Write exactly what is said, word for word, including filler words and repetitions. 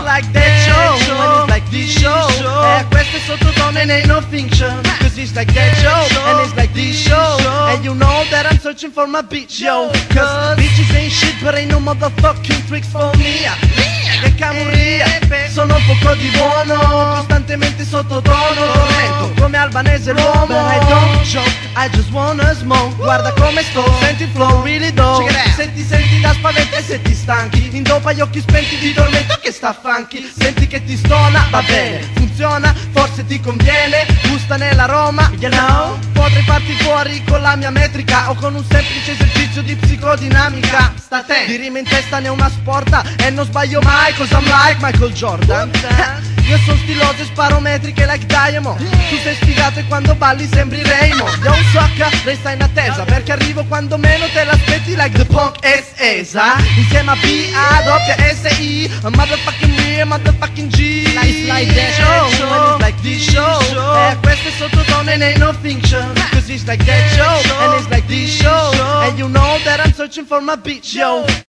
like that show, and it's like this show. Eh, questo è sottotono and ain't no fiction, cause it's like that show, and it's like this show. And you know that I'm searching for my bitch, yo, cause bitches ain't shit, but ain't no motherfucking tricks for me. Che camurria, sono un poco di buono, costantemente sottotono, tormento come albanese l'uomo. But I don't joke, I just wanna smoke. Guarda come sto, senti il flow, really dope. Se ti senti da spavento e se ti stanchi, indopa gli occhi spenti di tormento che sta funky. Senti che ti stona, va bene, funziona, forse ti conviene, gusta nell'aroma, you know. Potrei farti fuori con la mia metrica o con un semplice esercizio di psicodinamica. Sta a te, di rima in testa ne ho una sporta e non sbaglio mai, cause I'm like Michael Jordan. Io sono stiloso e sparo metriche like Diamond. Tu sei sfigato e quando balli sembri Raymond. Yo sucka, resta in attesa perché arrivo quando meno te l'aspetti like the punk S-Esa. Insieme a B A S I, a motherfucking me, a motherfucking G. Like, like that show, and it's like this show. Eh, questo è sottotono and ain't no fiction, cause it's like that show, and it's like this show. And you know that I'm searching for my bitch, yo.